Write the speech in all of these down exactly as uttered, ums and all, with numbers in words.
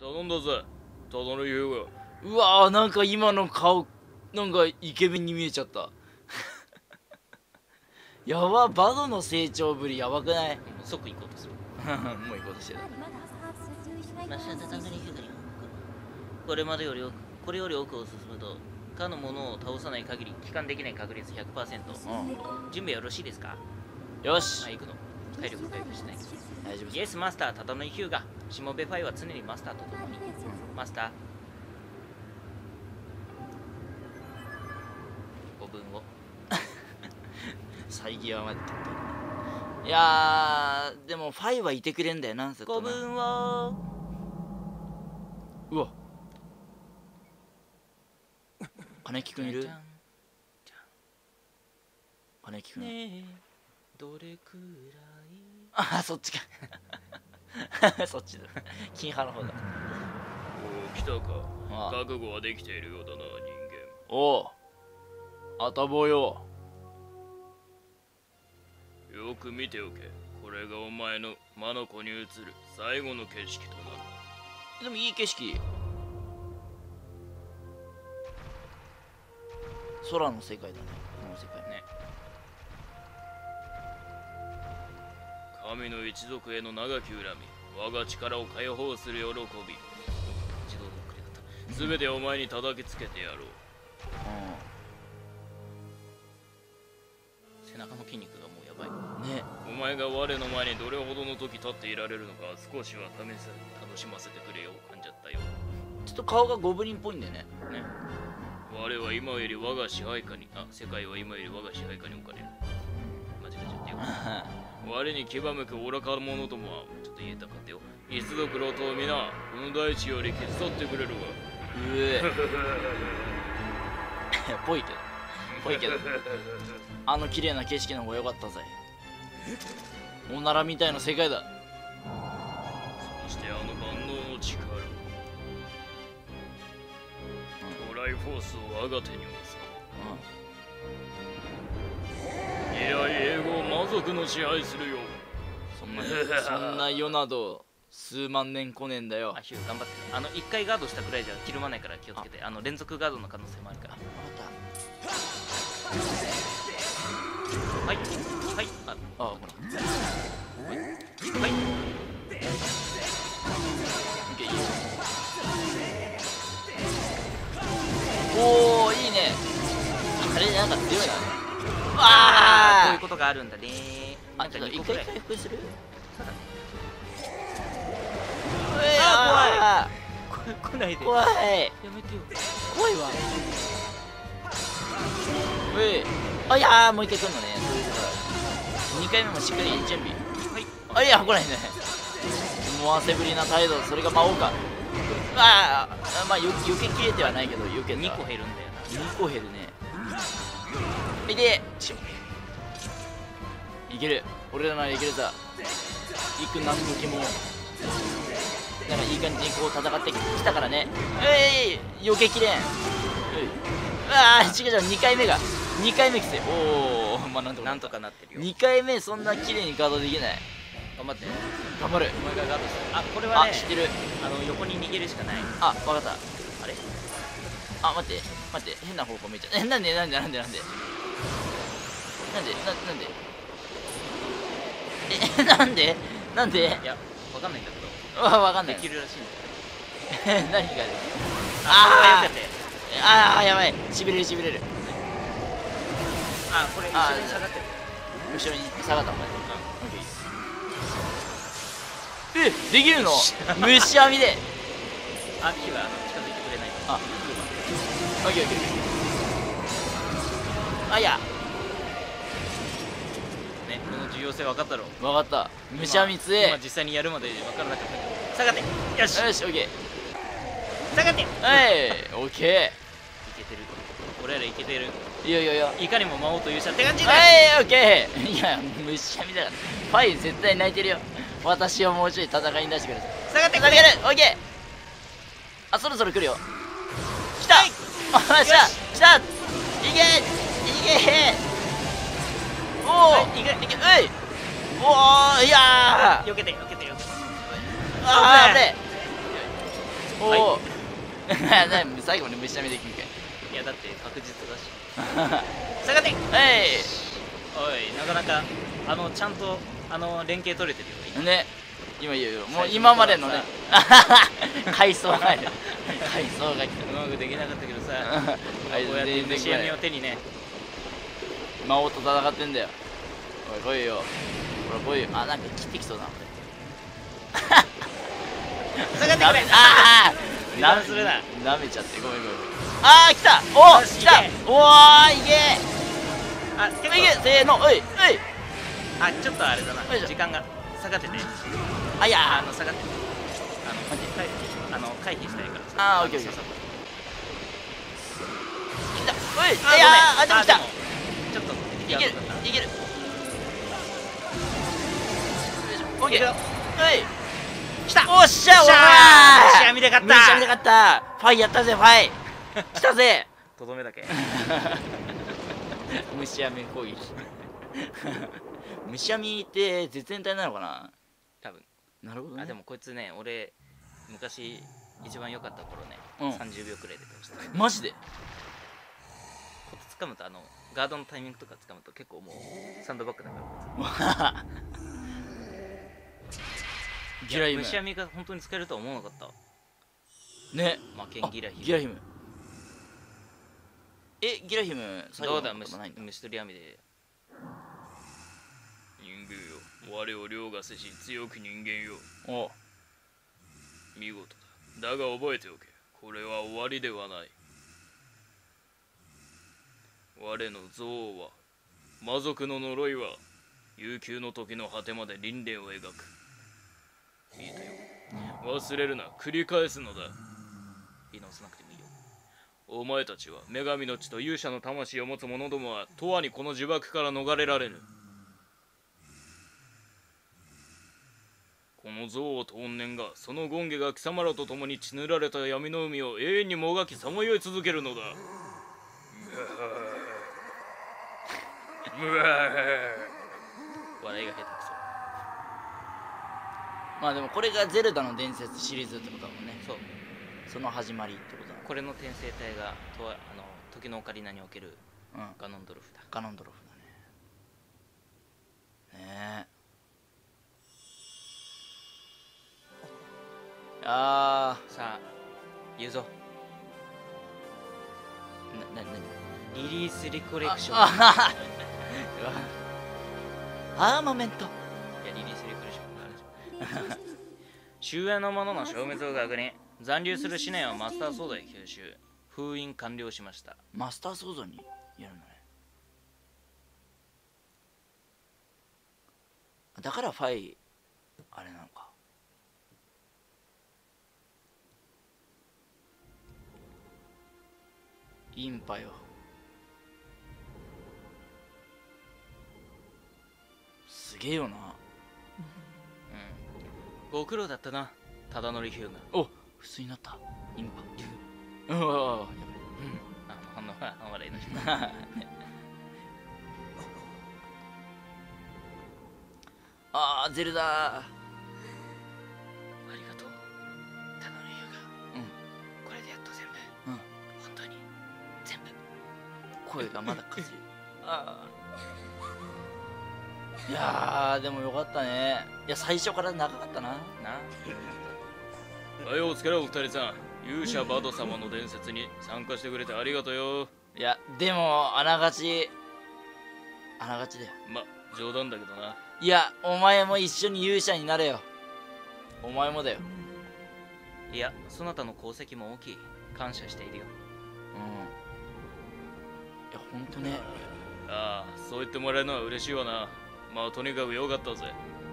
頼んだぜただの言うが。 うわー、なんか今の顔なんかイケメンに見えちゃったやば、バドの成長ぶりやばくない？ 即行こうとする。 もう行こうとしてる。 これまでより奥これより奥を進むと他のものを倒さない限り帰還できない確率 ひゃくパーセント。準備はよろしいですか？ よし、 はい、行くの。体力回復しない。 大丈夫イエスマスター、ただのヒューガ。しもべファイは常にマスターと共に。マスターごぶんを最際まで取った。いやー、でもファイはいてくれんだよな、ずっとな。 ごぶんを。 うわ、金木くんいる？金木くん、 ねえどれくらい。 あ、そっちかそっちだ、金派の方だ。 おお、来たか。 ああ、 覚悟はできているようだな、人おう、あたぼうよ。 間。よく見ておけ。これがお前の魔の子に映る最後の景色となる。 でもいい景色。空の世界だね、この世界ね。神の一族への長き恨み、我が力を解放する喜び。自動で遅れだった。すべてお前に叩きつけてやろう。背中の筋肉がもうやばいね。 お前が我の前にどれほどの時立っていられるのか少しは試せ楽しませてくれよ。噛んじゃったよ。 ちょっと顔がゴブリンっぽいんだよね。 ね。我は今より我が支配下に、あ、世界は今より我が支配下に置かれる。間違えちゃったよ。我に牙むく愚か者どもはちょっと言えたかったよ。一族老頭皆この大地より消し去ってくれるわ。 うえぽいけどぽいけどあの綺麗な景色の方が良かったぜ。おならみたいな世界だ。 そしてあの万能の力、トライフォースを我が手に持つ。以来英語を魔族の支配するよ。 そんなそんな世など数万年来ねえんだよ。 あ、ヒュー頑張ってね。あの一回ガードしたくらいじゃひるまないから気をつけて。あの連続ガードの可能性もあるから。 あ、分かっはいはいあた。あ、ほら、 はいオッケー、いいよ。おお、いいね。あれなんか強いな。 ああ、こういうあことがあるんだね。 あ、 なんかちょっと一にこくらい。 回回復する。 あ怖い、 こ来ないで。 怖い、 やめてよ。 怖いわ。うい、あ、いやー、もう一回来んのね。そういうことだ。にかいめもしっかり準備。 はい。 あ、いや、来ないね。思わせぶりな態度、それが魔王か。ああ、まあ、よ避けきれてはないけど、避けた。 にこ減るんだよな。 にこ減るね。いけ、いける。俺らならいけるさ。いく何時もなんかいい感じにこう戦ってきたからね。えい、避けきれん。うい、ああ、違う違う、にかいめがにかいめきて、おお、まあなんとかなんとかなってるよ。 にかいめそんな綺麗にガードできない。 頑張って。 頑張る。 お前がガードして。あ、これはね、 あ、知ってる。 あの横に逃げるしかない。 あ、わかった。 あれあ、待って待って、変な方向見ちゃう。え、なんでなんでなんでなんでなんでななんでえ、なんでなんでいや、わかんないんだけど。 わ、わかんない。 できるらしいんだよ。 何がでああ、これはよけて。 ああ、やばい。しびれるしびれる。 あ、これ後ろに下がってる。 後ろに下がったお前。え、できるの虫網で。 あ、火はあの近づいてくれない。 あ、オッケーオッケー。あ、いや、 ね、この重要性分かったろ。 わかった。虫網強え。 今実際にやるまで分からなかったけど。下がって。よし。 よし、オッケ下がって。いー。はい、オッケけてる。俺らいけてる。 ー。いやいやいや。 いかにも魔王と勇者って感じだ。 はい、オッケー。いや、虫網だから。ファイ絶対泣いてるよ。私をもうちょい戦いに出してください。 下がって。 下がる。オッケー。あ、そろそろ来るよ。来た。あ、来た。来た。いけ。いけ。おお。いけ。いけ。うい。おお、いやー。 よけてよけてよ。 あー、危ねえ。 おお最後まで虫網できんかい。 いやだって確実だし下がってえおいなかなかあのちゃんとあの連携取れてるよいね、今いいよ、もう最初今までのねか回想が来た回想が来うまくできなかったけどさたこうやって虫網を手にね魔王と戦ってんだよ。おい来いよ、ほら来いよ。あ、なんか切ってきそうだな下がってくれああなするななめちゃってごめんごめん。あー来た、およし来たいけ、 おーいけあ結構いけ、せーの、おいおい、 あちょっとあれだなよいしょ時間が下がっててあいやあの下がってあのマジ回避あの回避したいからあーオッケーオッケーそうそう来た、おい、いあやー、あでも来た、 ちょっといけるいける、オッケー、 いけるおい来たおっしゃ、おしゃー虫網で勝った虫網で勝った、ファイやったぜ、ファイ来たぜとどめだけ虫網攻撃虫網って絶縁体なのかな。 多分なるほどね。 あでもこいつね俺昔一番良かった頃ね、 うんさんじゅうびょうくらいで倒したマジでコツ掴むとあのガードのタイミングとか掴むと結構もうサンドバッグだからギラヒム虫網が本当に使えるとは思わなかったね。 魔剣ギラヒムギラヒム、え、ギラヒム最後どうだ虫のことないんだ。 虫取り網で人間よ我を凌駕せし強く人間よお見事だだが覚えておけこれは終わりではない我の憎悪は魔族の呪いは悠久の時の果てまで輪廻を描くいいだよ忘れるな繰り返すのだ言い直さなくてもいいよお前たちは女神の血と勇者の魂を持つ者どもは永遠にこの呪縛から逃れられぬこの憎悪と怨念がその権化が貴様らと共に血塗られた闇の海を永遠にもがきさまよい続けるのだ笑いが下手くまあでもこれがゼルダの伝説シリーズってことだもんね。 そそうその始まりってことだ。 これの転生体がとあの時のオカリナにおけるうん、 ガノンドルフだガノンドロフだね。ねえ。あさあ言うぞー、な、な、なにリリースリコレクションああアーマメント。 いやリリースリコレクション終焉の者の消滅を確認残留する思念はマスターソードへ吸収封印完了しましたマスターソードにやるのね。だからファイあれなのか。インパよ。すげえよな。 ご苦労だったな忠則ヒューがお、普通になった。インパ。うわ、やばい。 あのあのあの笑いの人あー、ゼルダー。 ありがとう忠則ヒューがうんこれでやっと全部うん。 本当に全部声がまだかする。ああ。いやー、でもよかったね。いや、最初から長かったな。 なはいお疲れお二人さん勇者バド様の伝説に参加してくれてありがとうよいや、でも、あながち、あながちだよ。 ま冗談だけどないや、お前も一緒に勇者になれよ。お前もだよ。 いやそなたの功績も大きい感謝しているようん。いや、ほんとね。 ああそう言ってもらえるのは嬉しいわなまあとにかくよかったぜ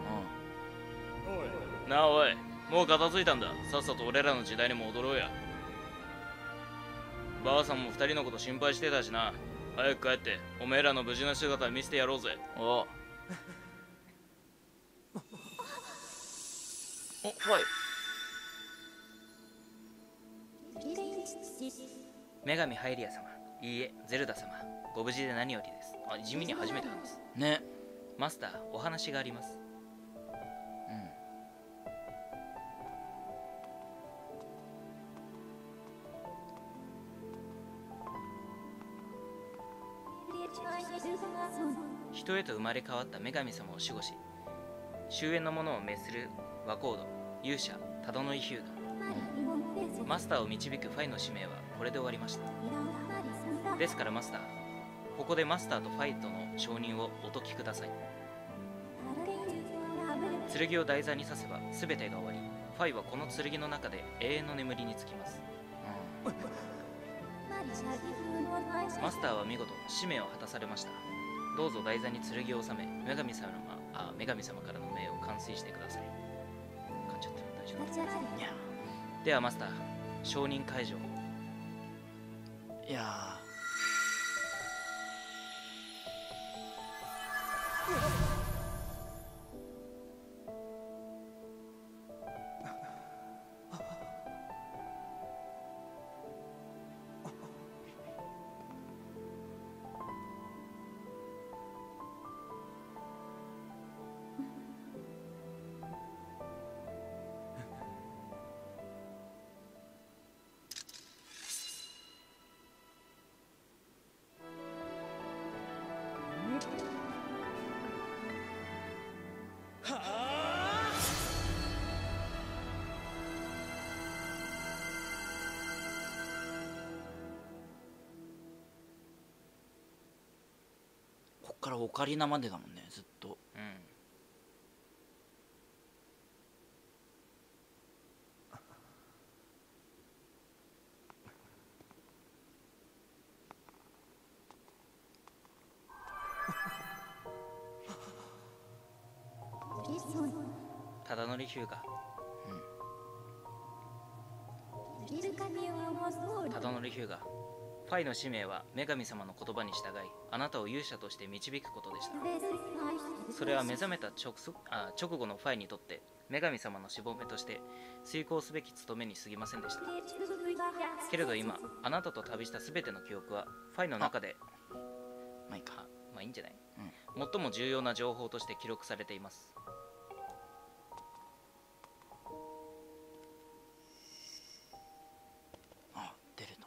うなあおいもう片付いたんださっさと俺らの時代に戻ろうやばあさんも二人のこと心配してたしな早く帰っておめえらの無事な姿見せてやろうぜん。おお、はい。 女神ハイリア様いいえゼルダ様ご無事で何よりですあ地味に初めて話すね。 マスターお話がありますうん。 人へと生まれ変わった女神様を守護し、終焉のものを滅するワコード、勇者、タドノイヒューガ、マスターを導くファイの使命はこれで終わりました。ですからマスター、ここでマスターとファイトの承認をお解きください。剣を台座に刺せば全てが終わり、ファイはこの剣の中で永遠の眠りにつきます。マスターは見事使命を果たされました。どうぞ台座に剣を収め、女神様あ女神様からの命を完遂してください。噛んじゃってる、大丈夫。いやではマスター、承認解除。いやこっからオカリナまでだもんね、ずっと。うん。ただのりヒューガ、うん、ただのりヒューガ、ファイの使命は女神様の言葉に従い、あなたを勇者として導くことでした。それは目覚めた 直, あ直後のファイにとって女神様のしぼめとして遂行すべき務めに過ぎませんでした。けれど今、あなたと旅した全ての記憶はファイの中でまあいいか、まあいいんじゃない、うん、最も重要な情報として記録されています。あ、出るの。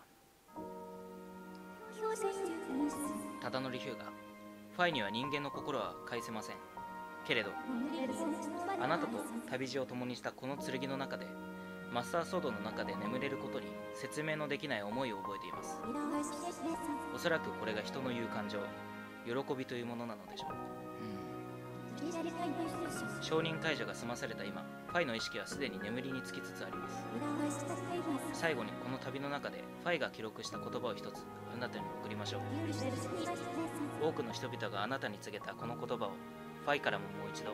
ただのりヒューガ、ファイには人間の心は返せません。けれどあなたと旅路を共にしたこの剣の中で、マスターソードの中で眠れることに説明のできない思いを覚えています。おそらくこれが人の言う感情、喜びというものなのでしょう。うん、承認解除が済まされた今、ファイの意識はすでに眠りにつきつつあります。最後にこの旅の中でファイが記録した言葉を一つあなたに送りましょう。多くの人々があなたに告げたこの言葉をファイからももう一度。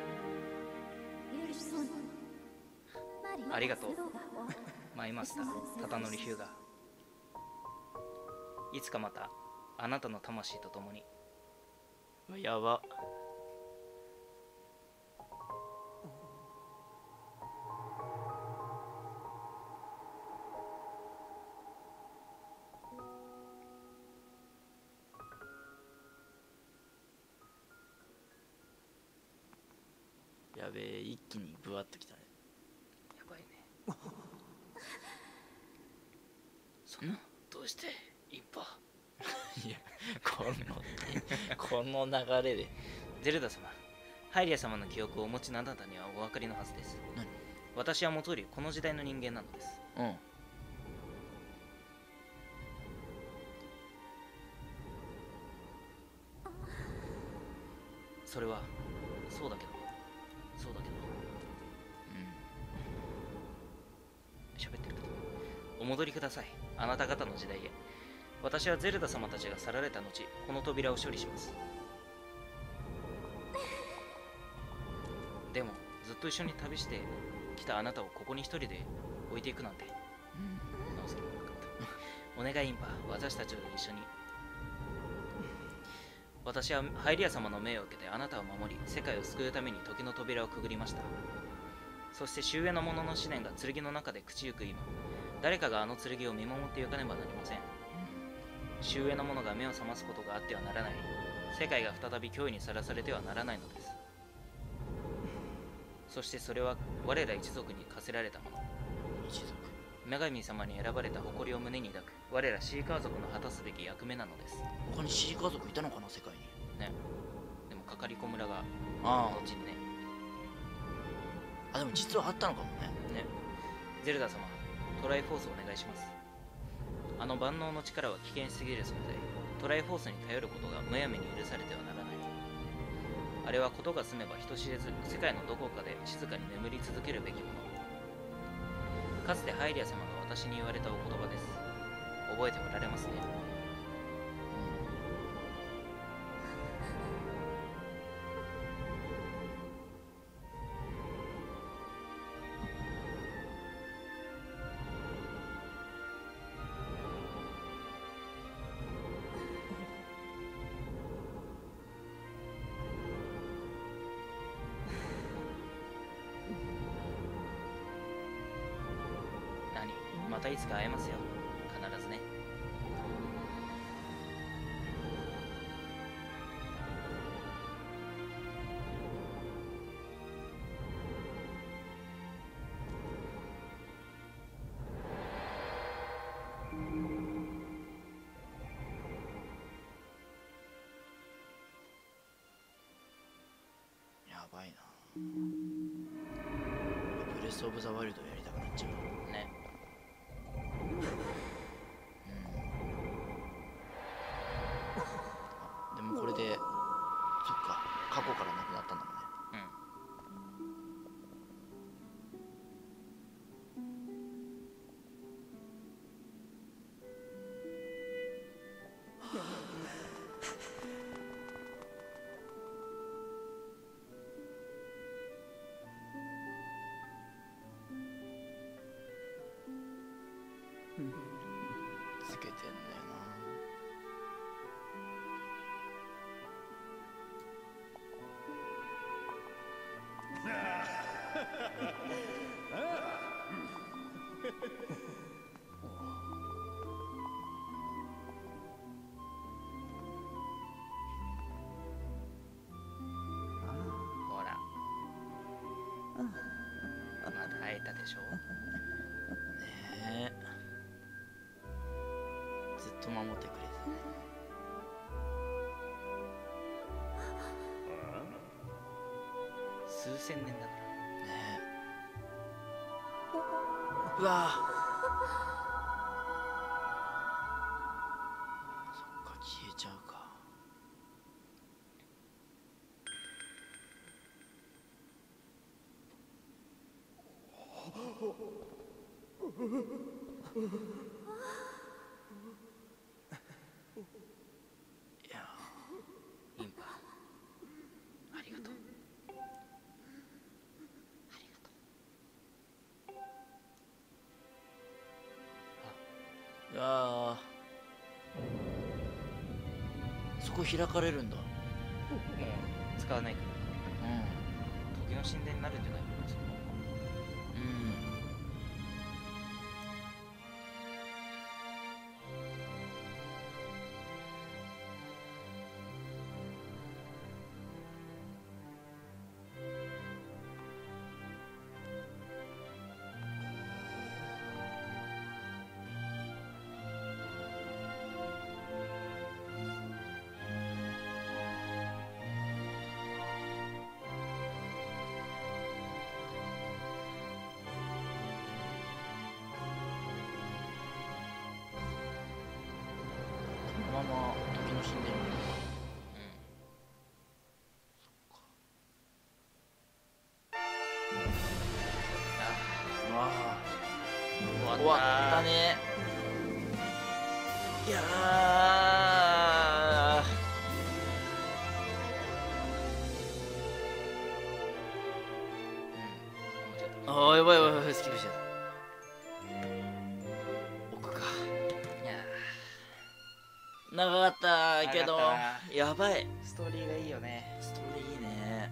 ありがとうマイマスター、ただのりヒューガ。いつかまたあなたの魂と共に。やば。やべえ、一気にブワッときたね。やばいね。そんな、どうしてインパいや、このこの流れで。ゼルダ様、ハイリア様の記憶をお持ちのあなたにはお分かりのはずです。何？私は元よりこの時代の人間なのです。うん。それはそうだけどそうだけどうん喋ってるけど、お戻りください、あなた方の時代へ。私はゼルダ様たちが去られた後、この扉を処理します。でもずっと一緒に旅してきたあなたをここに一人で置いていくなんて、うん、直す気もなかったお願いインパ、私たちと一緒に。私はハイリア様の命を受けてあなたを守り、世界を救うために時の扉をくぐりました。そして終焉の者の思念が剣の中で朽ちゆく今、誰かがあの剣を見守ってゆかねばなりません。終焉の者が目を覚ますことがあってはならない。世界が再び脅威にさらされてはならないのです。そしてそれは我ら一族に課せられたもの。一族。 女神様に選ばれた誇りを胸に抱く我ら C 家族の果たすべき役目なのです。 他に C 家族いたのかな世界に。 ね。でもかかりこ村があ後にね。 あでも実はあったのかもね。 ね。ゼルダ様、トライフォースお願いします。あの万能の力は危険すぎる存在。トライフォースに頼ることがむやみに許されてはならない。あれはことが済めば人知れず世界のどこかで静かに眠り続けるべきもの。かつてハイリア様が私に言われたお言葉です。覚えておられますね。またいつか会えますよ。必ずね。 やばいな。ブレスオブザワイルドやりたくなっちゃうね。 でもこれでそっか過去からなくなったんだもんね。つけてんだよほら。また会えたでしょ。 ねえ。ずっと守ってくれてね。 数千年だから。 ねえ。うわそっか消えちゃうか。いやインパありがとう。ありがとう。 いやーそこ開かれるんだ。 もう使わないからうん時の神殿になるんじゃないかな。そのうんこのまま時の神殿に。うわあ終わった終わったね。いやーあーやばいやばいやばいスキップしちゃった奥か。 いや長かったけど長かっやばい。 ストーリーがいいよね。 ストーリーいいね。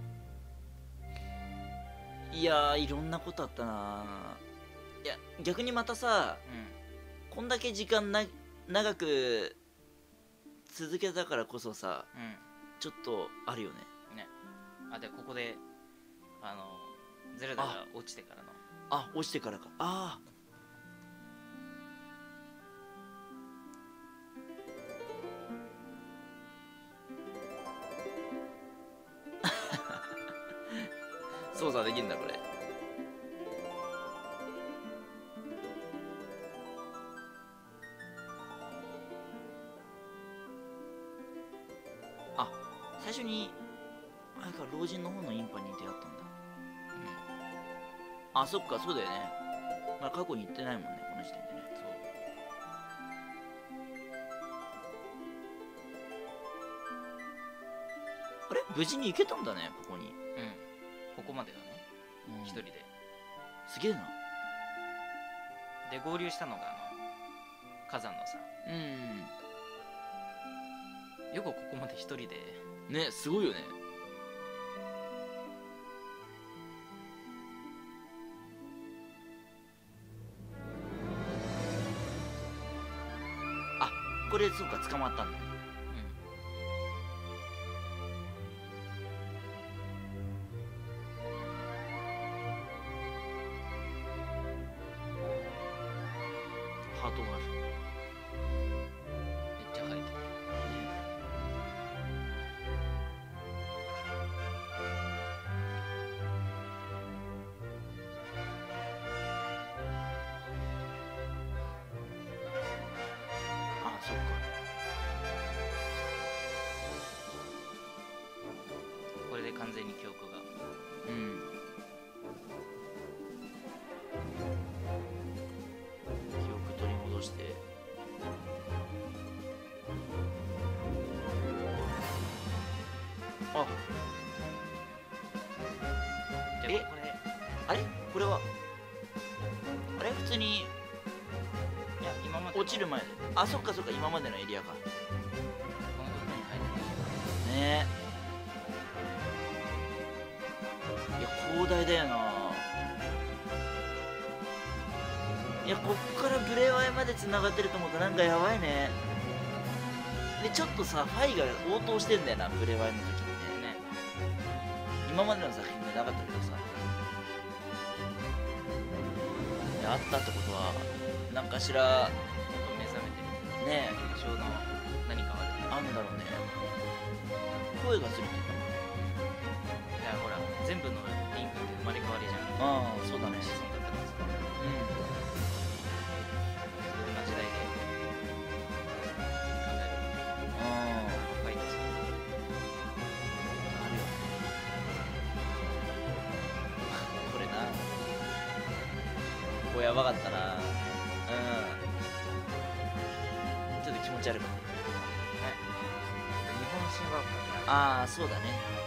いやーいろんなことあったな。いや逆にまたさうこんだけ時間な長く続けたからこそさんうんちょっとあるよね。 ね。あでここであのゼルダが落ちてからのあ落ちてからか。ああ操作できるんだこれ。あ、最初にあれか、老人の方のインパに出会ったんだ。うん、あ、そっか、そうだよね。まあ過去に行ってないもんね、この時点でね。そう。あれ、無事に行けたんだね、ここに。 うん、ここまでだね、 うん、 一人で。 すげえな。 で合流したのがあの火山のさ、 うん、 よくここまで一人でね、すごいよね。あ、これそうか、捕まったんだ。ハートがある。 めっちゃ生えてる。 あ、そっか。 これで完全に記憶が。 うん。記憶取り戻して。あ、えでこれあれこれはあれ普通にいや今まで落ちる前で。あ、そっかそっか、今までのエリアか。 このとこに入ってねえ。いや、広大だよな。いや、こっからブレワイまで繋がってると思うとなんかやばいね。で、ちょっとさ、ファイが応答してんだよな、ブレワイの時にね。 ね。 今までの作品でなかったけどさ。いや、あったってことは、なんかしら、 目覚めてる。 ね多少の何かはある。 あんだろうね。声がするって言っいやほら全部のリンクって生まれ変わりじゃん。 たもん。ああ、そうだね。 子孫だったらさ、 ういろんな時代で考える。 ん。ああ、 ファイトさ。 あるよね。これな。ここやばかったな。うん。ちょっと気持ち悪かった。 日本神話からああ、そうだね。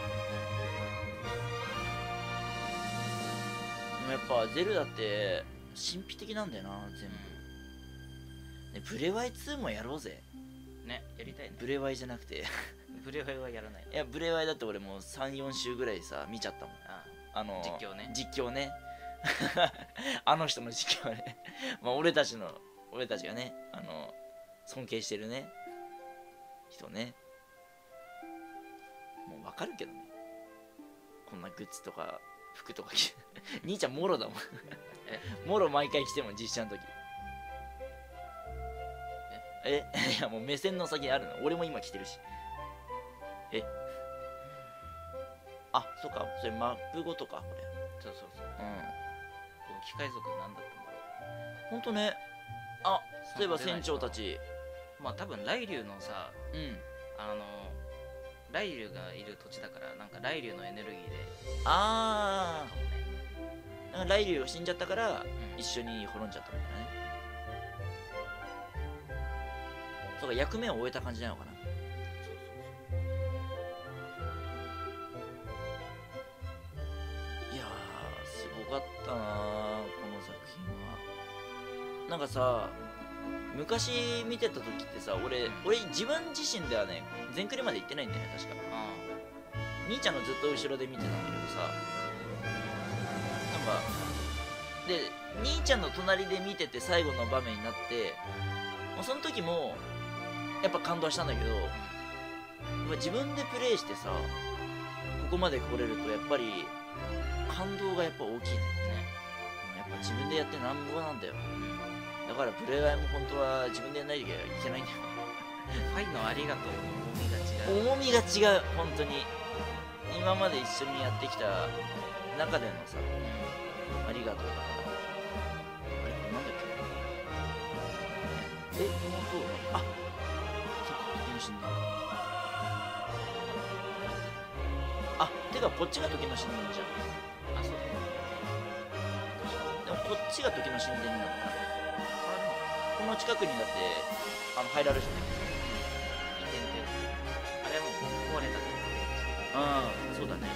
でもやっぱゼルダって神秘的なんだよな、全部。ね、ブレワイツーもやろうぜ。 ね、やりたいね。 ブレワイじゃなくて。 ブレワイはやらない。 いや、ブレワイだって俺もうさん、よん週ぐらいさ、見ちゃったもん。 ああの実況ね実況ね。あの人の実況ね。まあ俺たちの、俺たちがね、あの、尊敬してるね、人ね。もうわかるけどね。こんなグッズとか服とか着て。兄ちゃんもろだもん。もろ毎回着ても実写の時。ええいやもう目線の先にあるの。俺も今着てるし。えあ、そっか。それマップごとか、これ。 そうそうそう。 うん。 この機械族なんだったんだろほんとね。あ、 う。 そういえば船長たち。 まあ多分雷竜のさ、 うん。 あの雷竜がいる土地だからなんか雷竜のエネルギーであかもね。 ー。なんかライリュウが死んじゃったから、 うん一緒に滅んじゃったみたいなね。そうか、役目を終えた感じなのかな。いやー、すごかったなー、この作品は。なんかさ、昔見てた時ってさ、俺、俺自分自身ではね、全クリまで行ってないんだよね、確か。 あ兄ちゃんのずっと後ろで見てたんだけどさ、なんか、で、兄ちゃんの隣で見てて最後の場面になって、もうその時も、やっぱ感動したんだけど、やっぱ自分でプレイしてさ、ここまで来れると、やっぱり、感動がやっぱ大きいね。やっぱ自分でやってなんぼなんだよ。だからプレイヤーも本当は自分でやんないといけないんだよ。 ファイのありがとうの重みが違う。 重みが違う、本当に。今まで一緒にやってきた中でのさありがとうだから。あれこれなんだっけ。え妹あそっか時の神殿。あてかこっちが時の神殿じゃん。 あ、そうでもこっちが時の神殿になった。この近くにだってあの入られるじゃない。 移転ってあれはもう壊れたけうんそうだね。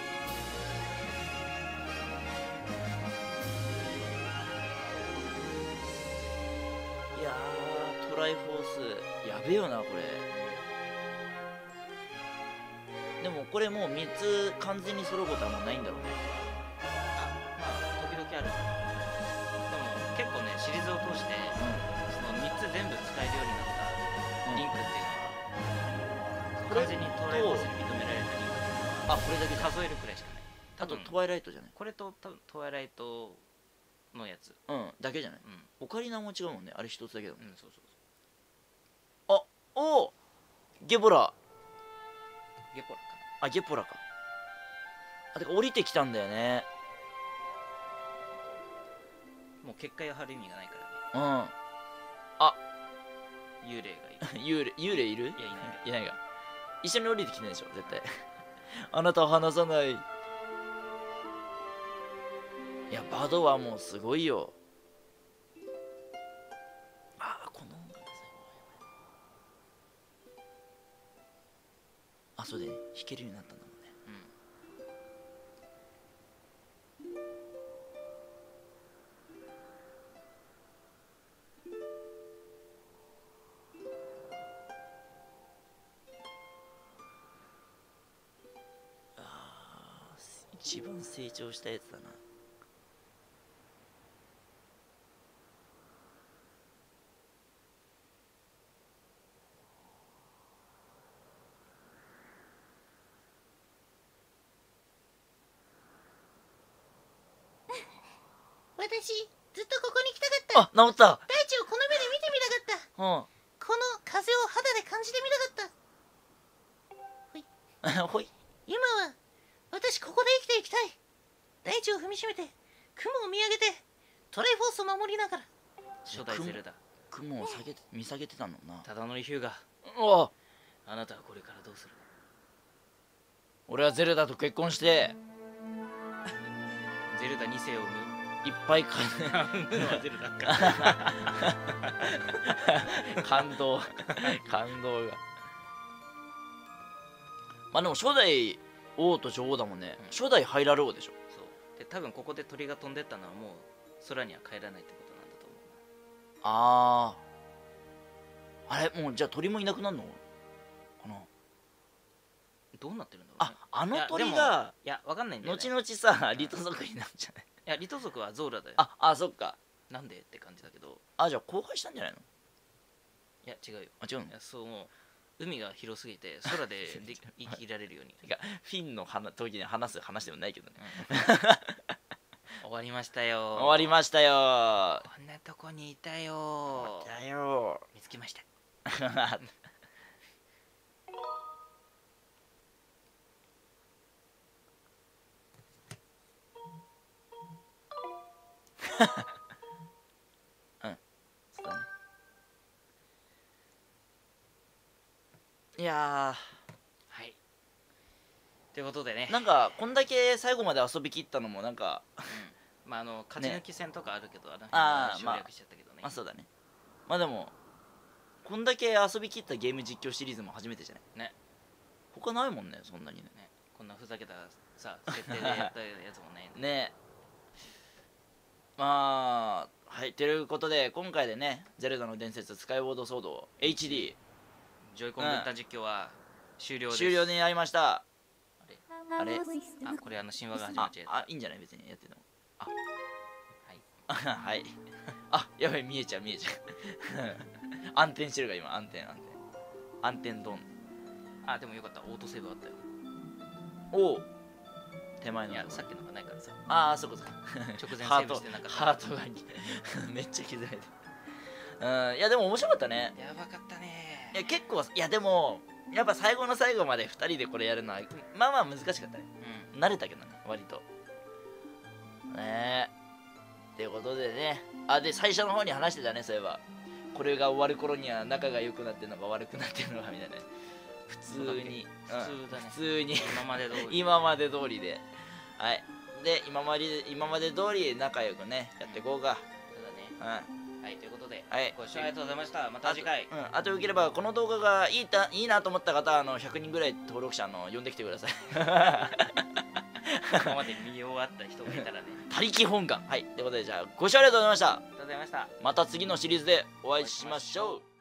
いやートライフォースやべえよなこれ。でもこれもうみっつ完全に揃うことはもうないんだろうね。 まあ時々ある。でも結構ねシリーズを通してそのみっつ全部使えるようになったリンクっていうのは、完全にトライフォースに認められたリンクっていうのはあこれだけ数えるくらいしかない。 あと多分トワイライトじゃない。 これと多分トワイライトのやつ。 うんだけじゃない。 うんオカリナも違うもんね。あれ一つだけだもん。 うんそうそうそおおゲボラ。 う。ゲポラかあゲポラか。あてか降りてきたんだよね。 な。もう結界を張る意味がないからね。 うん幽霊がいる。 幽霊幽霊いる。 いやいない。 いないが一緒に降りてきてないでしょ絶対。あなたは離さない。いやバドはもうすごいよ。ああこの音楽最後はやばい。あそうで、ね、弾けるようになったんだもんね。あー一番成長したやつだな。 私ずっとここに来たかった。 あ治った。 大地をこの目で見てみたかった。 うんこの風を肌で感じてみたかった。 ほい。 今は私ここで生きていきたい。大地を踏みしめて雲を見上げてトライフォースを守りながら。 初代ゼルダ。 雲を下げて見下げてたのな。 ただのリヒューガ。 おあなたはこれからどうする？ 俺はゼルダと結婚してゼルダに世を生む。 いっぱい金生むのはゼルダか。 感動感動が。まあでも初代王と女王だもんね、 うん初代ハイラル王でしょ。 そうで多分ここで鳥が飛んでったのはもう空には帰らないってことなんだと思う。 あああれもうじゃあ鳥もいなくなるのかな。 どうなってるんだろうね。 ああの鳥いやでもがいやわかんないんだよね。 後々さリト族になるんじゃない。 いやリト族はゾーラだよ。 ああそっか。 なんでって感じだけど。 あじゃあ荒廃したんじゃないの。 いや違うよ。 あ違うのいやそうもう海が広すぎて空でで生きられるように。 てかフィンの話時に話す話でもないけどね。 終わりましたよ。 終わりましたよ。 こんなとこにいたよ。 だよ見つけました。 うんそうだね。いやはい。ということでねー。なんかこんだけ最後まで遊びきったのもなんかまああの勝ち抜き戦とかあるけど、あのあー省略しちゃったけどね。 あそうだね。まあでもこんだけ遊びきったゲーム実況シリーズも初めてじゃないね。 他ないもんねそんなにね。 ねこんなふざけたさ設定でやったやつもね。 ねまあはいということで今回でね「ゼルダの伝説スカイウォードソード エイチディージョイコン分担実況は終了です。 終了になりました。 あれあれあこれあの神話が始まあっちゃうやつ。 あいいんじゃない別にやってても。 はい。 あはいあやばい見えちゃう見えちゃう暗転してるが今暗転暗転暗転ドン。 あでもよかった、オートセーブあったよ。 おお手前のいやさっきのがないからさ、 ああそうかそうか直前セーブハートしてなかった。 ハートがめっちゃ気づいてる。うんいやでも面白かったね。 やばかったね。 いや結構いやでもやっぱ最後の最後までふたりでこれやるのはまあまあ難しかったね。 うん。 慣れたけどね割と。 ねえってことでね、あで最初の方に話してたね、そういえばこれが終わる頃には仲が良くなってるのか悪くなってるのかみたいな、普通に普通だね、 普通に今まで通り今まで通りで、はいで今まで今まで通り仲良くねやっていこうか。 そうだね。 うんはい、ということで、 はいご視聴ありがとうございました。また次回。 うん、あとよければこの動画がいいたいいなと思った方はあのひゃくにんぐらい登録者の呼んできてください今まで見終わった人がいたらね。 他力本願。はいということでじゃあご視聴ありがとうございました。 ありがとうございました。 また次のシリーズでお会いしましょう。